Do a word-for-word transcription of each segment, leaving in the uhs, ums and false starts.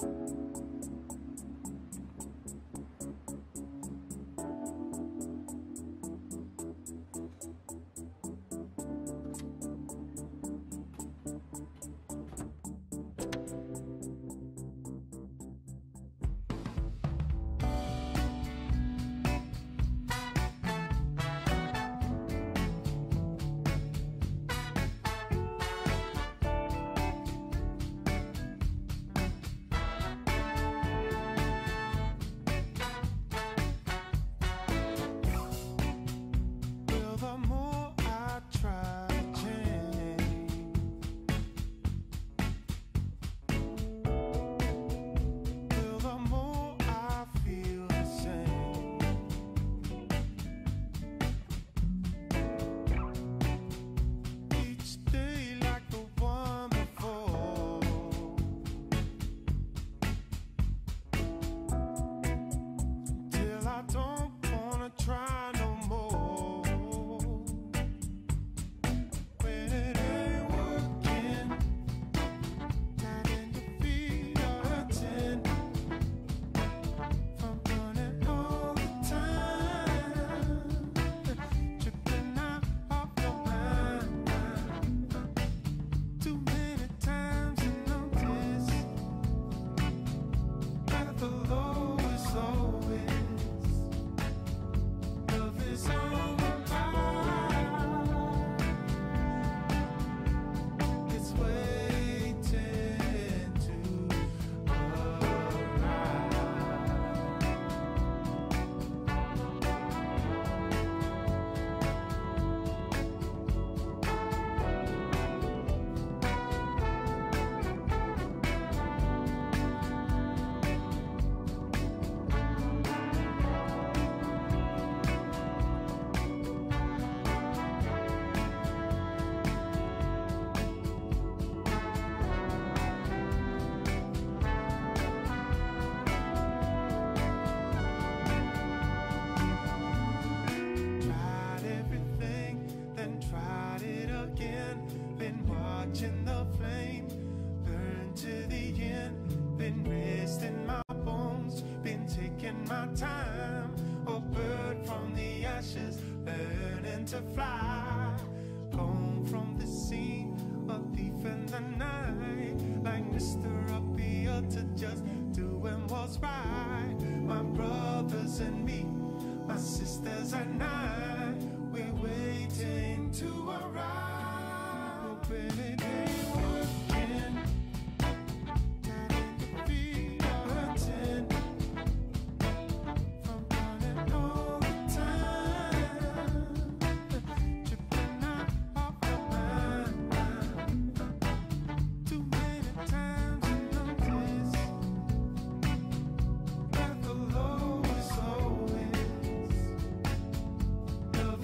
Love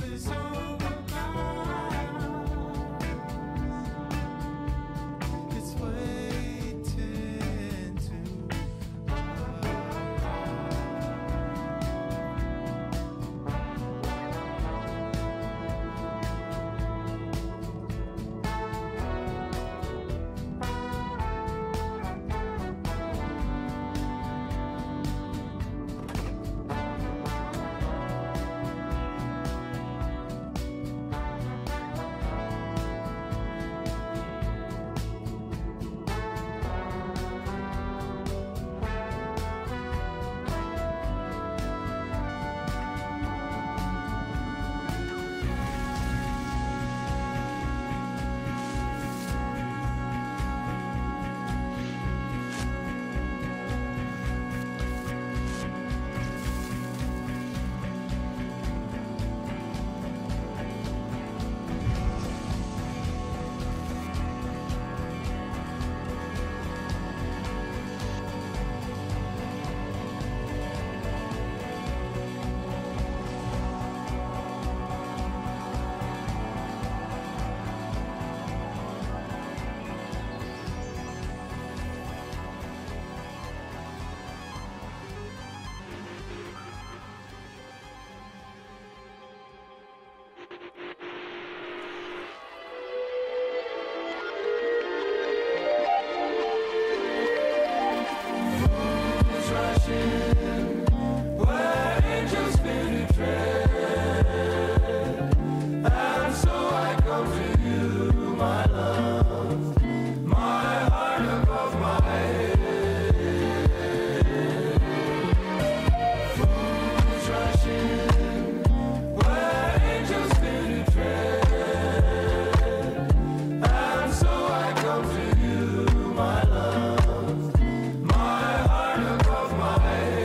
My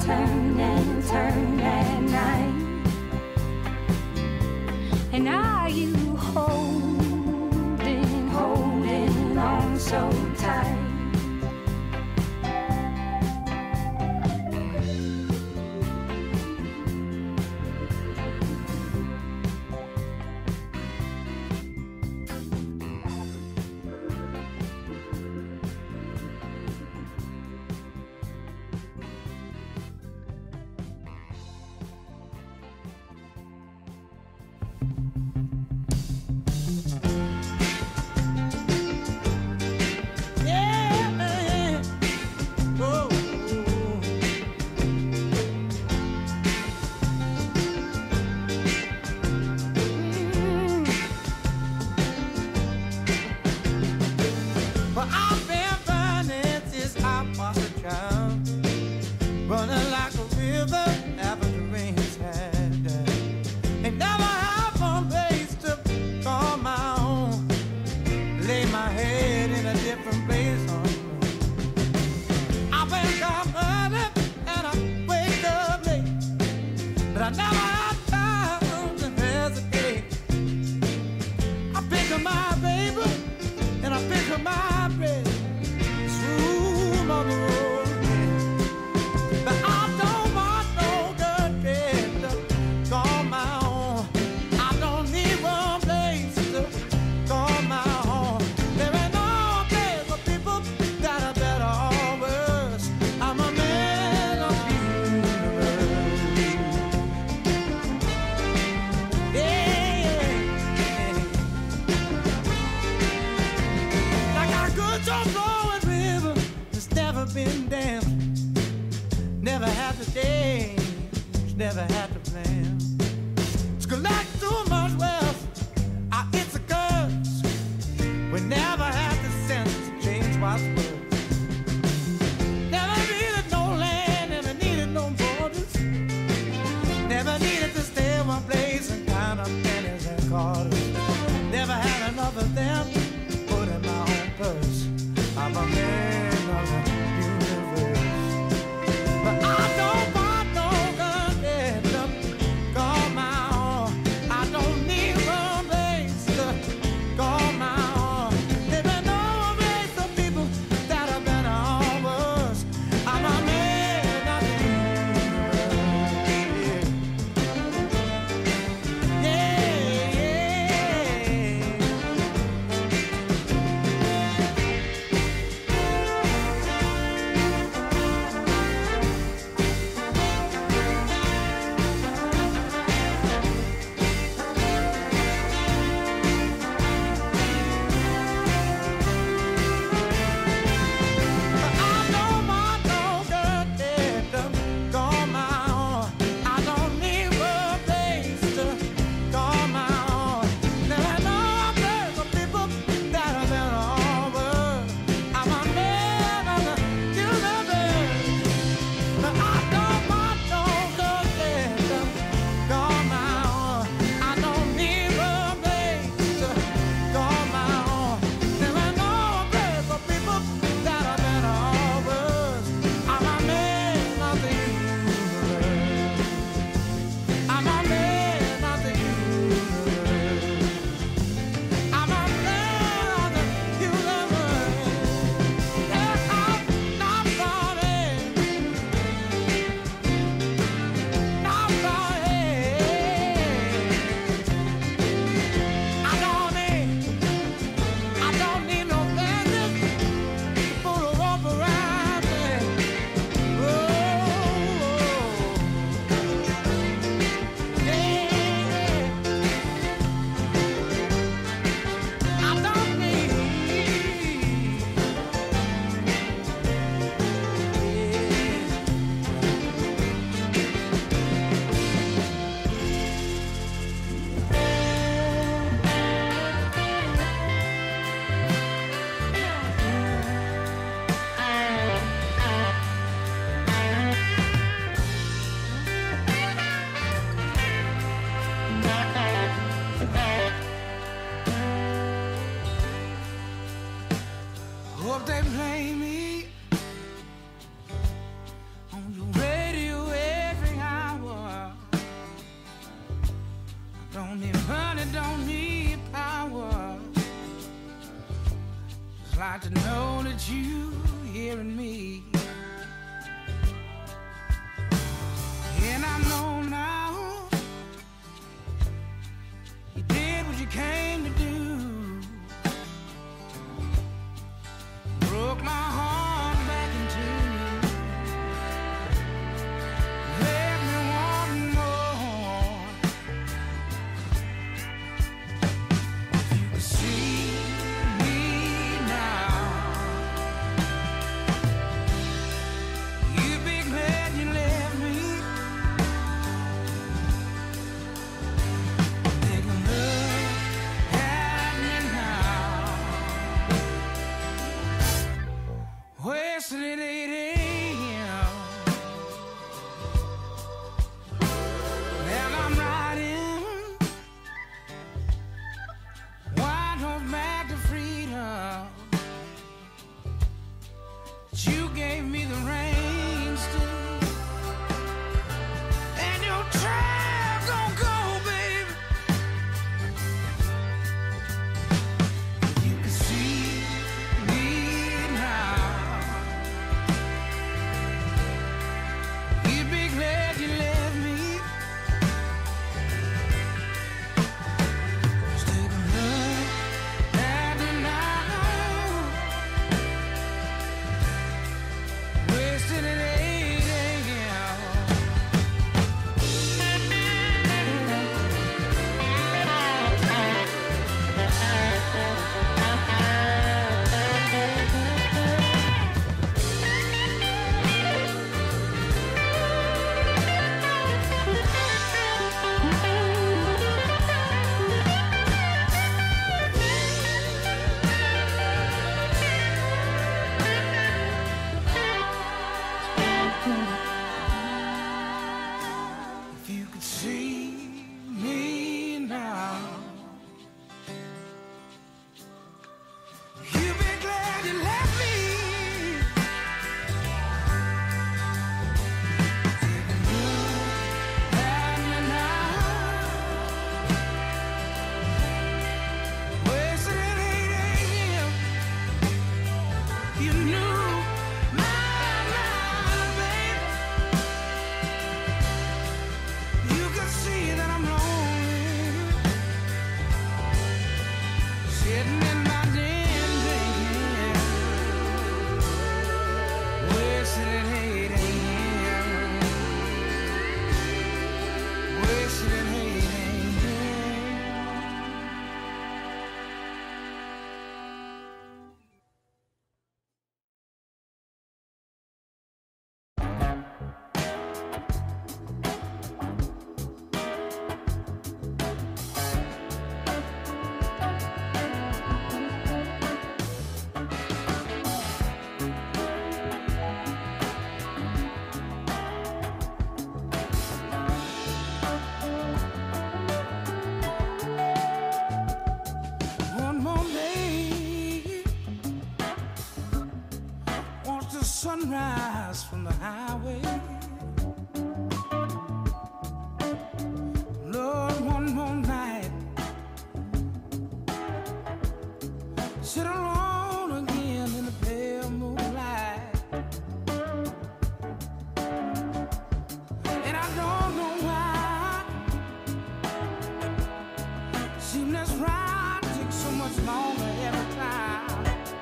turn and turn at night. And are you holding, holding on so tight? I to know that you hearing me. And I know now you did what you came to do. Broke my heart back in two. Let me want more. If you could see me now, you'd be glad you left me. Make love at me now. Wasting it eight a.m. And I'm riding wide on back to freedom. You gave me the reins to, and your trail gon' go, baby. If you could see me now, you'd be glad you left me. Still in love after now, wasted at eight a.m. If you could see me now, you'd be glad you left me. Taking love at me now, wasted at eight a.m. You knew my mind, babe. You could see that I'm lonely, sitting in my den drinking, wasted at eight a.m. Wasted at eight a.m. One more day, watch the sunrise from the highway. Lord, one more night, sit alone again in the pale moonlight. And I don't know why, seem this ride takes so much longer every time.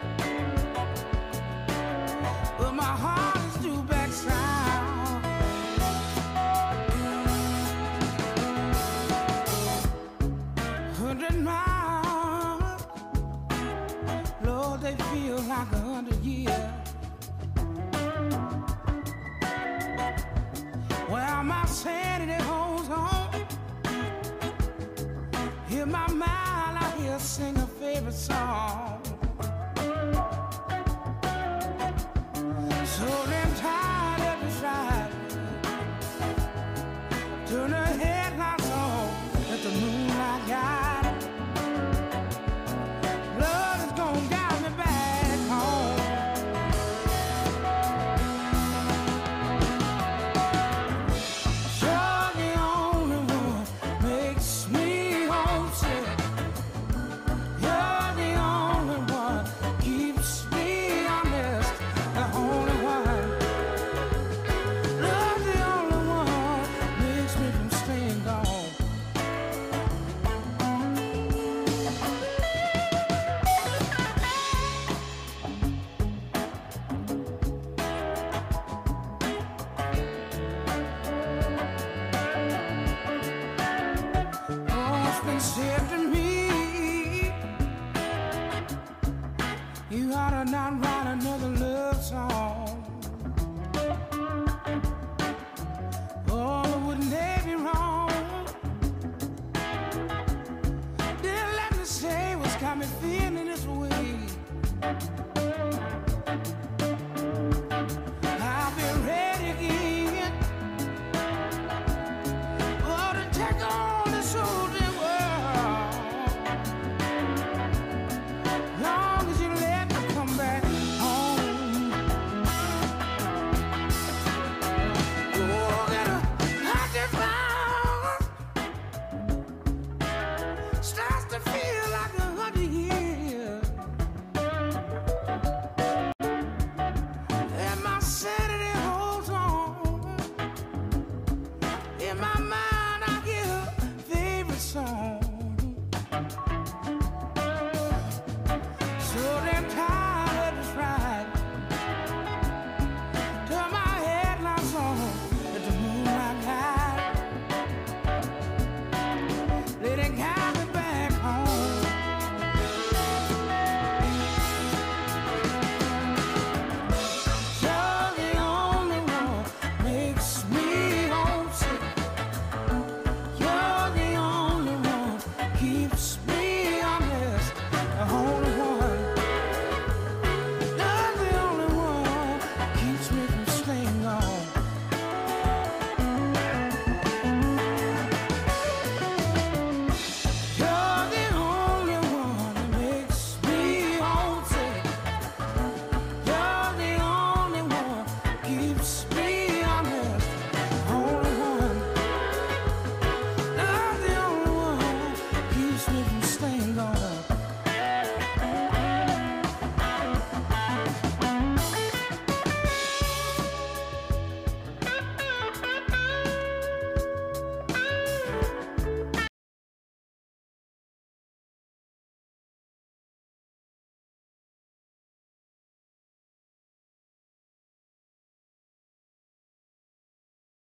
But my heart is due back south. Hundred miles, Lord, they feel like a hundred years. Well, my sanity holds on. Hear my mind, I hear sing a favorite song. So damn tired every Friday, turn the headlights on, let the moonlight guide. Love is gonna guide me back home. You're the only one makes me homesick. You're the only beach with